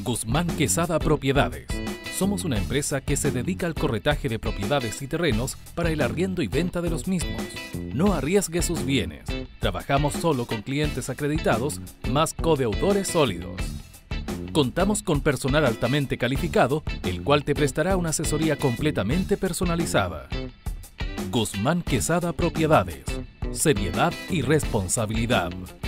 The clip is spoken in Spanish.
Guzmán Quesada Propiedades. Somos una empresa que se dedica al corretaje de propiedades y terrenos para el arriendo y venta de los mismos. No arriesgue sus bienes. Trabajamos solo con clientes acreditados, más codeudores sólidos. Contamos con personal altamente calificado, el cual te prestará una asesoría completamente personalizada. Guzmán Quesada Propiedades. Seriedad y responsabilidad.